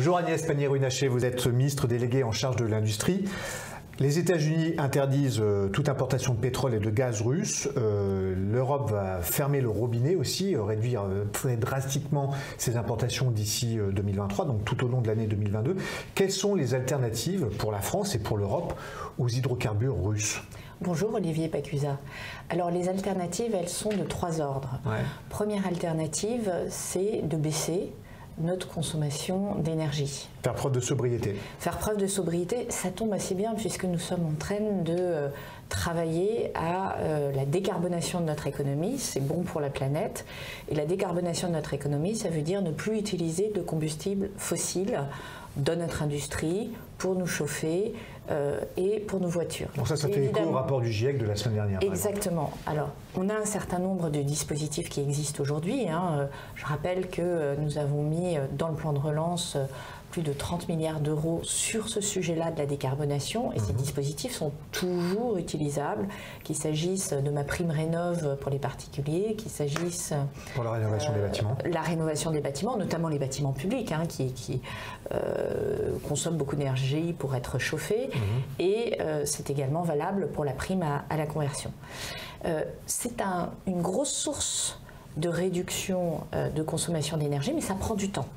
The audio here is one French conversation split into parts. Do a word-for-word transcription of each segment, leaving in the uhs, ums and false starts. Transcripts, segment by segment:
Bonjour Agnès Pannier-Runacher, vous êtes ministre déléguée en charge de l'industrie. Les États-Unis interdisent euh, toute importation de pétrole et de gaz russe. Euh, L'Europe va fermer le robinet aussi, euh, réduire euh, très drastiquement ses importations d'ici euh, deux mille vingt-trois, donc tout au long de l'année deux mille vingt-deux. Quelles sont les alternatives pour la France et pour l'Europe aux hydrocarbures russes ? Bonjour Olivier Pacusa. Alors les alternatives, elles sont de trois ordres. Ouais. Première alternative, c'est de baisser notre consommation d'énergie. Faire preuve de sobriété. Faire preuve de sobriété, ça tombe assez bien puisque nous sommes en train de euh, travailler à euh, la décarbonation de notre économie. C'est bon pour la planète. Et la décarbonation de notre économie, ça veut dire ne plus utiliser de combustibles fossiles dans notre industrie, pour nous chauffer euh, et pour nos voitures. Donc ça, ça fait écho au rapport du GIEC de la semaine dernière. Exactement. Alors, on a un certain nombre de dispositifs qui existent aujourd'hui. Hein. Je rappelle que nous avons mis dans le plan de relance plus de trente milliards d'euros sur ce sujet-là de la décarbonation, et mmh. ces dispositifs sont toujours utilisables, qu'il s'agisse de ma prime rénov pour les particuliers, qu'il s'agisse pour la rénovation euh, des bâtiments, la rénovation des bâtiments, notamment les bâtiments publics, hein, qui, qui euh, consomment beaucoup d'énergie pour être chauffés, mmh. et euh, c'est également valable pour la prime à, à la conversion. Euh, c'est un, une grosse source de réduction euh, de consommation d'énergie, mais ça prend du temps.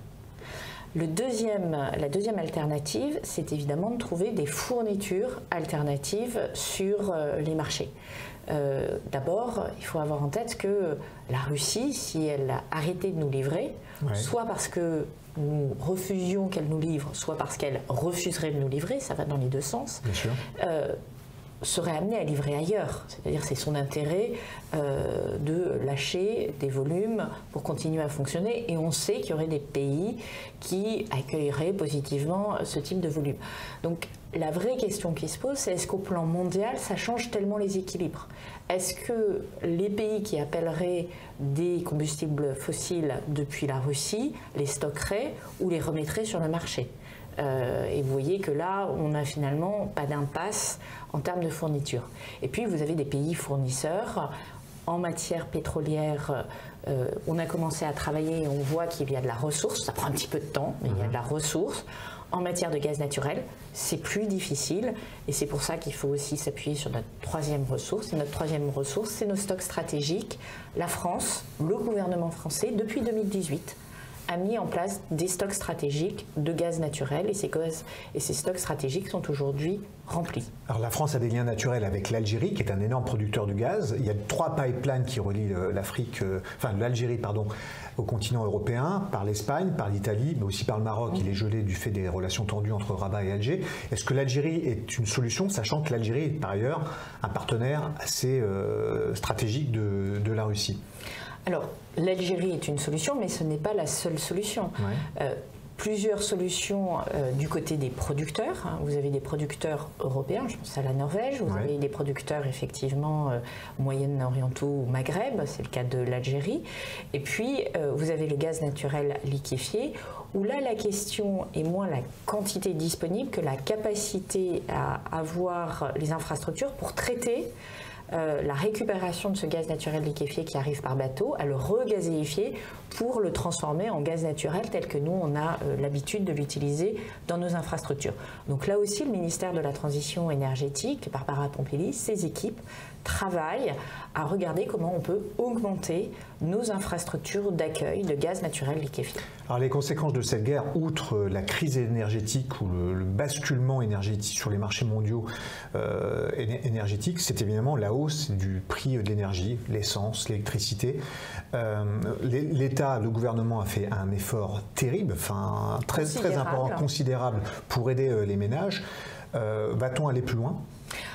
Le deuxième, la deuxième alternative, c'est évidemment de trouver des fournitures alternatives sur euh, les marchés. Euh, D'abord, il faut avoir en tête que la Russie, si elle a arrêté de nous livrer, ouais. soit parce que nous refusions qu'elle nous livre, soit parce qu'elle refuserait de nous livrer, ça va dans les deux sens, Bien sûr. Euh, serait amené à livrer ailleurs. C'est-à-dire c'est son intérêt euh, de lâcher des volumes pour continuer à fonctionner, et on sait qu'il y aurait des pays qui accueilleraient positivement ce type de volume. Donc la vraie question qui se pose, c'est est-ce qu'au plan mondial, ça change tellement les équilibres? Est-ce que les pays qui appelleraient des combustibles fossiles depuis la Russie les stockeraient ou les remettraient sur le marché? Euh, et vous voyez que là, on n'a finalement pas d'impasse en termes de fourniture. Et puis, vous avez des pays fournisseurs en matière pétrolière. Euh, on a commencé à travailler et on voit qu'il y a de la ressource. Ça prend un petit peu de temps, mais mmh. il y a de la ressource. En matière de gaz naturel, c'est plus difficile. Et c'est pour ça qu'il faut aussi s'appuyer sur notre troisième ressource. Et notre troisième ressource, c'est nos stocks stratégiques. La France, le gouvernement français, depuis deux mille dix-huit, a mis en place des stocks stratégiques de gaz naturel, et ces, gaz, et ces stocks stratégiques sont aujourd'hui remplis. Alors la France a des liens naturels avec l'Algérie, qui est un énorme producteur de gaz. Il y a trois pipelines qui relient l'Afrique, euh, enfin l'Algérie, pardon, au continent européen, par l'Espagne, par l'Italie, mais aussi par le Maroc. Mmh. Il est gelé du fait des relations tendues entre Rabat et Alger. Est-ce que l'Algérie est une solution, sachant que l'Algérie est par ailleurs un partenaire assez euh, stratégique de, de la Russie? Alors, l'Algérie est une solution, mais ce n'est pas la seule solution. Ouais. Euh, plusieurs solutions euh, du côté des producteurs. Hein. Vous avez des producteurs européens, je pense à la Norvège, vous ouais. avez des producteurs effectivement euh, moyen-orientaux ou Maghreb, c'est le cas de l'Algérie. Et puis, euh, vous avez le gaz naturel liquéfié, où là, la question est moins la quantité disponible que la capacité à avoir les infrastructures pour traiter Euh, la récupération de ce gaz naturel liquéfié qui arrive par bateau, à le regazéifier pour le transformer en gaz naturel tel que nous, on a euh, l'habitude de l'utiliser dans nos infrastructures. Donc là aussi, le ministère de la Transition énergétique, Barbara Pompili, ses équipes, travaillent à regarder comment on peut augmenter nos infrastructures d'accueil de gaz naturel liquéfié. Alors les conséquences de cette guerre, outre la crise énergétique ou le, le basculement énergétique sur les marchés mondiaux euh, énergétiques, c'est évidemment la hausse du prix de l'énergie, l'essence, l'électricité. Euh, L'État, le gouvernement a fait un effort terrible, enfin très, très important, considérable pour aider euh, les ménages. Euh, Va-t-on aller plus loin ?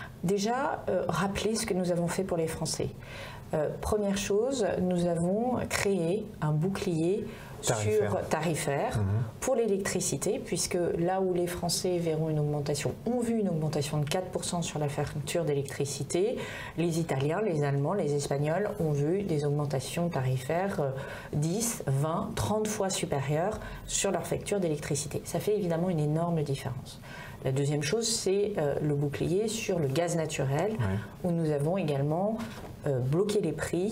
Déjà, euh, rappeler ce que nous avons fait pour les Français. Euh, première chose, nous avons créé un bouclier tarifaire, sur, tarifaire mmh. pour l'électricité, puisque là où les Français verront une augmentation, ont vu une augmentation de quatre pour cent sur la facture d'électricité, les Italiens, les Allemands, les Espagnols ont vu des augmentations tarifaires dix, vingt, trente fois supérieures sur leur facture d'électricité. Ça fait évidemment une énorme différence. La deuxième chose, c'est euh, le bouclier sur le gaz naturel, ouais. où nous avons également euh, bloqué les prix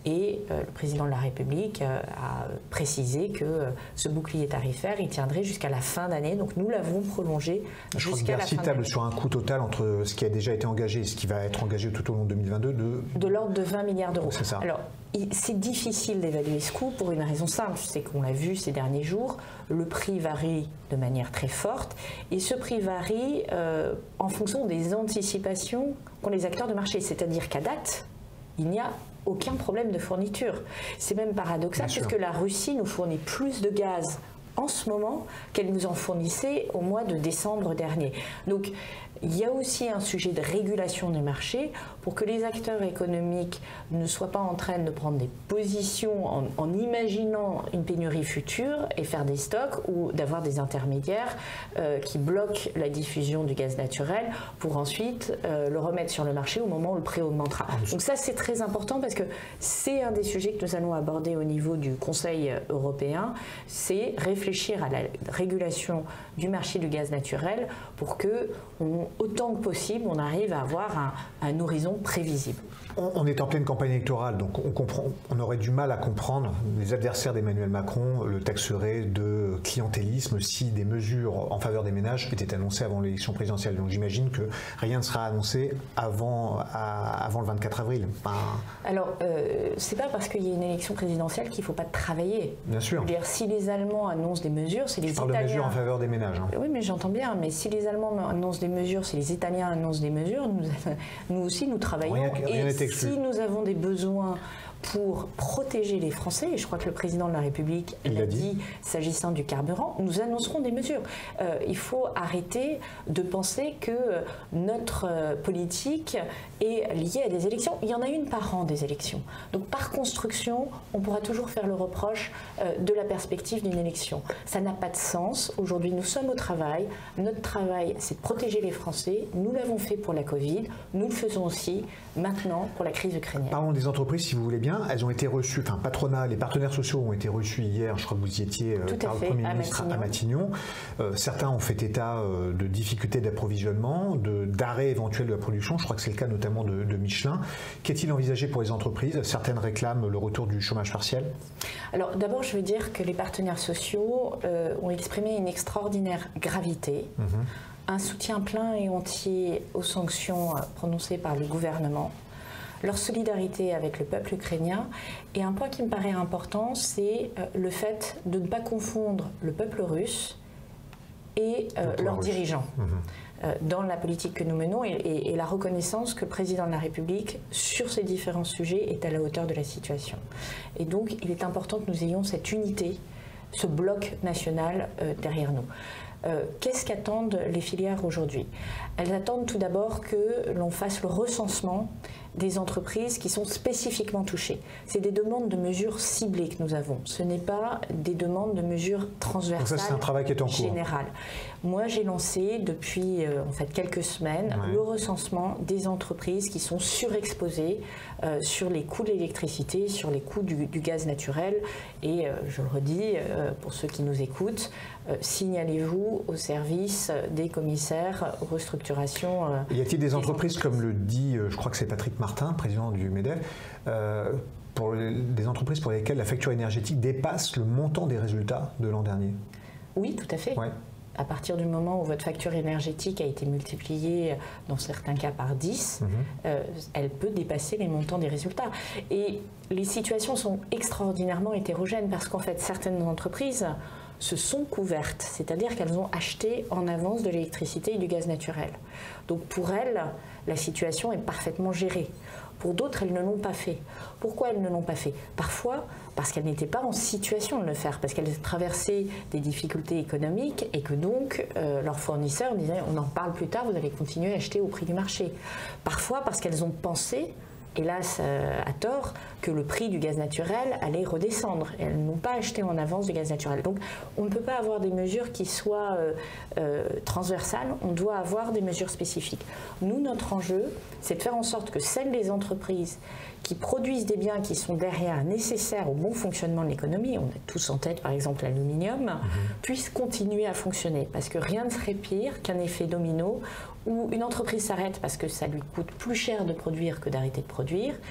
Et euh, le président de la République euh, a précisé que euh, ce bouclier tarifaire, il tiendrait jusqu'à la fin d'année. Donc nous l'avons prolongé jusqu'à la fin d'année. Table sur un coût total entre ce qui a déjà été engagé et ce qui va être engagé tout au long de deux mille vingt-deux de... De l'ordre de vingt milliards d'euros. C'est ça. Alors, c'est difficile d'évaluer ce coût pour une raison simple, c'est qu'on l'a vu ces derniers jours, le prix varie de manière très forte et ce prix varie euh, en fonction des anticipations qu'ont les acteurs de marché, c'est-à-dire qu'à date, il n'y a aucun problème de fourniture. C'est même paradoxal puisque la Russie nous fournit plus de gaz en ce moment qu'elle nous en fournissait au mois de décembre dernier. Donc, il y a aussi un sujet de régulation des marchés pour que les acteurs économiques ne soient pas en train de prendre des positions en, en imaginant une pénurie future et faire des stocks ou d'avoir des intermédiaires euh, qui bloquent la diffusion du gaz naturel pour ensuite euh, le remettre sur le marché au moment où le prix augmentera. Donc ça, c'est très important parce que c'est un des sujets que nous allons aborder au niveau du Conseil européen, c'est réfléchir à la régulation du marché du gaz naturel pour que on, autant que possible, on arrive à avoir un, un horizon prévisible. On, on est en pleine campagne électorale, donc on, comprend, on aurait du mal à comprendre. Les adversaires d'Emmanuel Macron le taxeraient de clientélisme si des mesures en faveur des ménages étaient annoncées avant l'élection présidentielle. Donc j'imagine que rien ne sera annoncé avant, à, avant le vingt-quatre avril. Enfin... Alors, euh, c'est pas parce qu'il y a une élection présidentielle qu'il ne faut pas travailler. Bien sûr. Je veux dire, si les Allemands annoncent des mesures, c'est les Je parle Italiens... de mesures en faveur des ménages. Hein. Oui, mais j'entends bien. Mais si les Allemands annoncent des mesures, si les Italiens annoncent des mesures, nous, nous aussi, nous travaillons. Rien, rien et si nous avons des besoins pour protéger les Français, et je crois que le président de la République l'a dit, dit s'agissant du carburant, nous annoncerons des mesures. Euh, il faut arrêter de penser que notre politique est liée à des élections. Il y en a une par an des élections. Donc par construction, on pourra toujours faire le reproche euh, de la perspective d'une élection. Ça n'a pas de sens. Aujourd'hui, nous sommes au travail. Notre travail, c'est de protéger les Français. Nous l'avons fait pour la Covid. Nous le faisons aussi maintenant pour la crise ukrainienne. Parlons des entreprises, si vous voulez bien. Elles ont été reçues, enfin patronat, les partenaires sociaux ont été reçus hier, je crois que vous y étiez euh, par le Premier ministre à Matignon. Euh, certains ont fait état euh, de difficultés d'approvisionnement, d'arrêt éventuel de la production, je crois que c'est le cas notamment de, de Michelin. Qu'est-il envisagé pour les entreprises? Certaines réclament le retour du chômage partiel. Alors d'abord, je veux dire que les partenaires sociaux euh, ont exprimé une extraordinaire gravité. Mmh. Un soutien plein et entier aux sanctions prononcées par le gouvernement, leur solidarité avec le peuple ukrainien. Et un point qui me paraît important, c'est le fait de ne pas confondre le peuple russe et euh, leurs russe. dirigeants mmh. euh, dans la politique que nous menons et, et, et la reconnaissance que le président de la République, sur ces différents sujets, est à la hauteur de la situation. Et donc, il est important que nous ayons cette unité, ce bloc national euh, derrière nous. Euh, Qu'est-ce qu'attendent les filières aujourd'hui? Elles attendent tout d'abord que l'on fasse le recensement des entreprises qui sont spécifiquement touchées. C'est des demandes de mesures ciblées que nous avons. Ce n'est pas des demandes de mesures transversales. Donc ça, c'est un travail qui est en cours. Général. Moi, j'ai lancé depuis euh, en fait quelques semaines ouais. le recensement des entreprises qui sont surexposées euh, sur les coûts de l'électricité, sur les coûts du, du gaz naturel. Et euh, je le redis euh, pour ceux qui nous écoutent, euh, signalez-vous au service des commissaires restructuration. Euh, y a-t-il des, des entreprises, entreprises, comme le dit, euh, je crois que c'est Patrick Martin, président du MEDEF, euh, pour les, des entreprises pour lesquelles la facture énergétique dépasse le montant des résultats de l'an dernier? Oui, tout à fait. Ouais. À partir du moment où votre facture énergétique a été multipliée, dans certains cas par dix, mmh. euh, elle peut dépasser les montants des résultats. Et les situations sont extraordinairement hétérogènes parce qu'en fait, certaines entreprises se sont couvertes, c'est-à-dire qu'elles ont acheté en avance de l'électricité et du gaz naturel. Donc pour elles, la situation est parfaitement gérée. Pour d'autres, elles ne l'ont pas fait. Pourquoi elles ne l'ont pas fait? Parfois, parce qu'elles n'étaient pas en situation de le faire, parce qu'elles traversaient des difficultés économiques et que donc euh, leurs fournisseurs disaient « on en parle plus tard, vous allez continuer à acheter au prix du marché ». Parfois, parce qu'elles ont pensé, hélas euh, à tort, que le prix du gaz naturel allait redescendre. Et elles n'ont pas acheté en avance du gaz naturel. Donc on ne peut pas avoir des mesures qui soient euh, euh, transversales, on doit avoir des mesures spécifiques. Nous, notre enjeu, c'est de faire en sorte que celles des entreprises qui produisent des biens qui sont derrière nécessaires au bon fonctionnement de l'économie, on a tous en tête par exemple l'aluminium, mmh. puissent continuer à fonctionner. Parce que rien ne serait pire qu'un effet domino où une entreprise s'arrête parce que ça lui coûte plus cher de produire que d'arrêter de produire.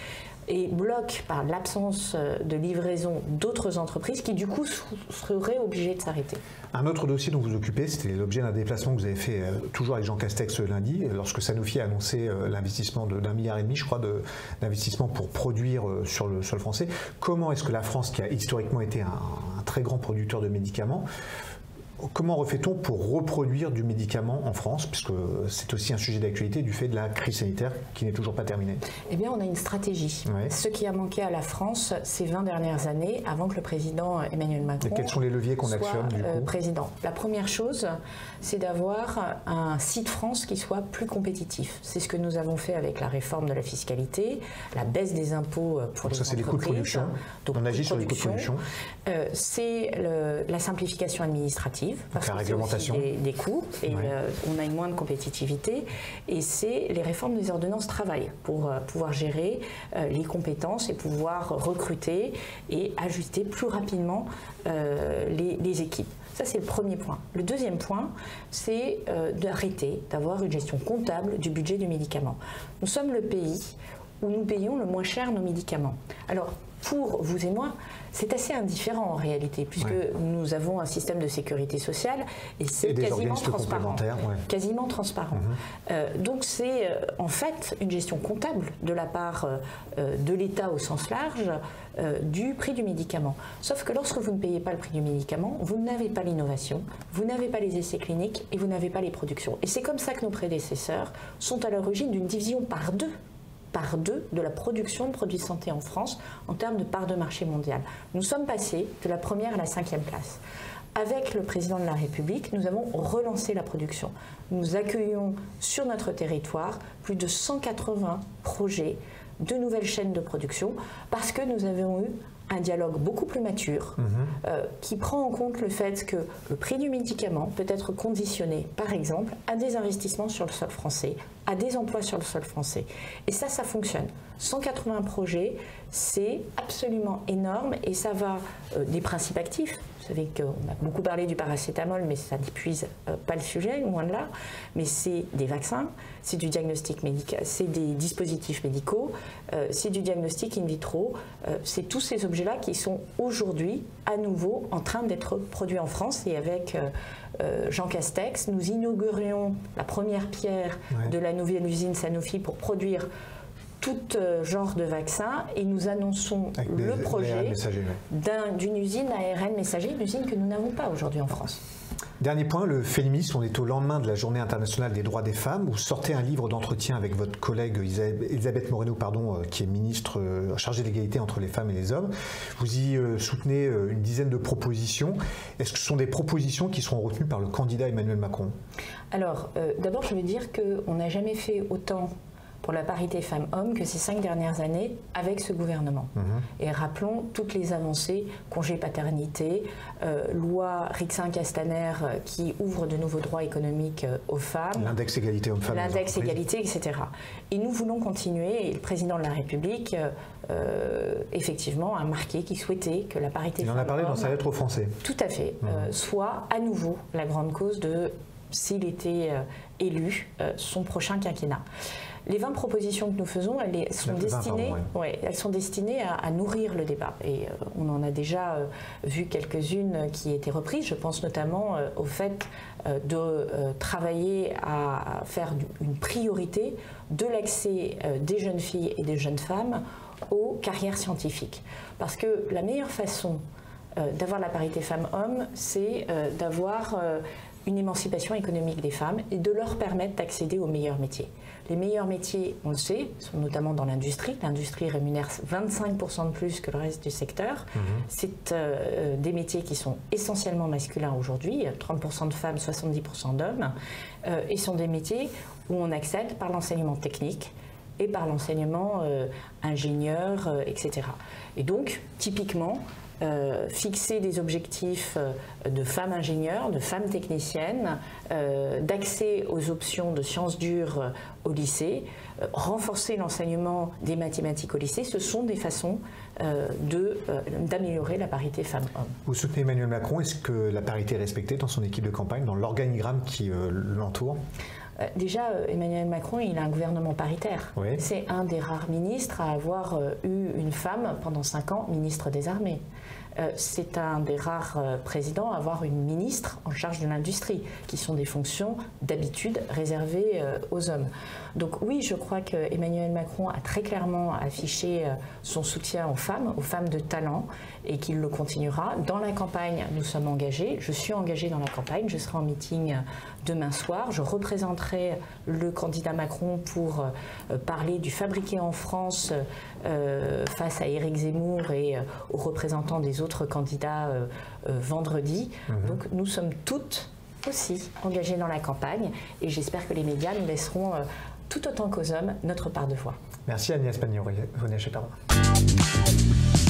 et bloque par l'absence de livraison d'autres entreprises qui du coup seraient obligées de s'arrêter. Un autre dossier dont vous vous occupez, c'était l'objet d'un déplacement que vous avez fait euh, toujours avec Jean Castex lundi, lorsque Sanofi a annoncé euh, l'investissement d'un milliard et demi, je crois, d'investissement pour produire euh, sur le sol français. Comment est-ce que la France, qui a historiquement été un, un très grand producteur de médicaments, comment refait-on pour reproduire du médicament en France, puisque c'est aussi un sujet d'actualité du fait de la crise sanitaire qui n'est toujours pas terminée? Eh bien, on a une stratégie. Ouais. Ce qui a manqué à la France ces vingt dernières années, avant que le président Emmanuel Macron Et quels sont les leviers qu'on actionne du coup euh, président. La première chose, c'est d'avoir un site France qui soit plus compétitif. C'est ce que nous avons fait avec la réforme de la fiscalité, la baisse des impôts pour Donc les ça, c'est entreprises. Les coûts de production. Donc, on agit sur les coûts de production. Euh, c'est la simplification administrative. Parce la réglementation. Des, des coûts et ouais. euh, on a une moindre compétitivité, et c'est les réformes des ordonnances travail pour euh, pouvoir gérer euh, les compétences et pouvoir recruter et ajuster plus rapidement euh, les, les équipes. Ça, c'est le premier point. Le deuxième point, c'est euh, d'arrêter d'avoir une gestion comptable du budget du médicament. Nous sommes le pays où nous payons le moins cher nos médicaments. Alors, pour vous et moi, c'est assez indifférent en réalité, puisque ouais. nous avons un système de sécurité sociale et c'est quasiment transparent. Ouais. Quasiment transparent. Mm-hmm. euh, donc c'est euh, en fait une gestion comptable de la part euh, de l'État au sens large euh, du prix du médicament. Sauf que lorsque vous ne payez pas le prix du médicament, vous n'avez pas l'innovation, vous n'avez pas les essais cliniques et vous n'avez pas les productions. Et c'est comme ça que nos prédécesseurs sont à l'origine d'une division par deux. par deux de la production de produits de santé en France en termes de part de marché mondial. Nous sommes passés de la première à la cinquième place. Avec le président de la République, nous avons relancé la production. Nous accueillons sur notre territoire plus de cent quatre-vingts projets de nouvelles chaînes de production parce que nous avons eu un dialogue beaucoup plus mature, mmh. euh, qui prend en compte le fait que le prix du médicament peut être conditionné, par exemple, à des investissements sur le sol français, à des emplois sur le sol français. Et ça, ça fonctionne. cent quatre-vingts projets, c'est absolument énorme et ça va euh, des principes actifs. Vous savez qu'on a beaucoup parlé du paracétamol, mais ça n'épuise euh, pas le sujet, loin de là. Mais c'est des vaccins, c'est du diagnostic médical, c'est des dispositifs médicaux, euh, c'est du diagnostic in vitro, euh, c'est tous ces objets-là qui sont aujourd'hui à nouveau en train d'être produits en France. Et avec euh, euh, Jean Castex, nous inaugurions la première pierre ouais. de la nouvelle usine Sanofi pour produire tout euh, genre de vaccins, et nous annonçons avec le des, projet d'une usine A R N messager, une usine que nous n'avons pas aujourd'hui en France. Dernier point, le féminisme. On est au lendemain de la Journée internationale des droits des femmes. Vous sortez un livre d'entretien avec votre collègue Elisabeth Moreno, pardon, qui est ministre chargée de l'égalité entre les femmes et les hommes. Vous y soutenez une dizaine de propositions. Est-ce que ce sont des propositions qui seront retenues par le candidat Emmanuel Macron? Alors, euh, d'abord, je veux dire qu'on n'a jamais fait autant pour la parité femmes-hommes que ces cinq dernières années avec ce gouvernement. Mmh. Et rappelons toutes les avancées, congé paternité, euh, loi Rixain-Castaner euh, qui ouvre de nouveaux droits économiques euh, aux femmes. L'index égalité hommes-femmes. L'index égalité, et cetera. Et nous voulons continuer, et le président de la République, euh, euh, effectivement, a marqué qu'il souhaitait que la parité femmes-hommes... Il en a parlé dans sa lettre aux Français. Tout à fait. Mmh. Euh, soit à nouveau la grande cause de, s'il était euh, élu, euh, son prochain quinquennat. Les vingt propositions que nous faisons, elles sont, vingt, destinées, pardon, ouais. Ouais, elles sont destinées à, à nourrir le débat. Et euh, on en a déjà euh, vu quelques-unes qui étaient reprises. Je pense notamment euh, au fait euh, de euh, travailler à faire une priorité de l'accès euh, des jeunes filles et des jeunes femmes aux carrières scientifiques. Parce que la meilleure façon euh, d'avoir la parité femmes-hommes, c'est euh, d'avoir euh, une émancipation économique des femmes et de leur permettre d'accéder aux meilleurs métiers. Les meilleurs métiers, on le sait, sont notamment dans l'industrie. L'industrie rémunère vingt-cinq pour cent de plus que le reste du secteur. Mmh. C'est euh, des métiers qui sont essentiellement masculins aujourd'hui, trente pour cent de femmes, soixante-dix pour cent d'hommes, euh, et sont des métiers où on accède par l'enseignement technique et par l'enseignement euh, ingénieur, euh, et cetera. Et donc, typiquement, Euh, fixer des objectifs euh, de femmes ingénieures, de femmes techniciennes, euh, d'accès aux options de sciences dures euh, au lycée, euh, renforcer l'enseignement des mathématiques au lycée, ce sont des façons euh, de, euh, d'améliorer la parité femmes-hommes. Vous soutenez Emmanuel Macron, est-ce que la parité est respectée dans son équipe de campagne, dans l'organigramme qui euh, l'entoure ? Euh, déjà, euh, Emmanuel Macron, il a un gouvernement paritaire. Oui. C'est un des rares ministres à avoir euh, eu une femme pendant cinq ans ministre des Armées. Euh, c'est un des rares euh, présidents à avoir une ministre en charge de l'industrie, qui sont des fonctions d'habitude réservées euh, aux hommes. Donc oui, je crois que Emmanuel Macron a très clairement affiché euh, son soutien aux femmes, aux femmes de talent, et qu'il le continuera. Dans la campagne, nous sommes engagés. Je suis engagée dans la campagne. Je serai en meeting demain soir. Je représenterai le candidat Macron pour euh, parler du fabriqué en France euh, face à Éric Zemmour et euh, aux représentants des autres candidats euh, euh, vendredi. Mmh. Donc nous sommes toutes aussi engagées dans la campagne et j'espère que les médias nous laisseront euh, tout autant qu'aux hommes notre part de voix. Merci Agnès Pannier-Runacher.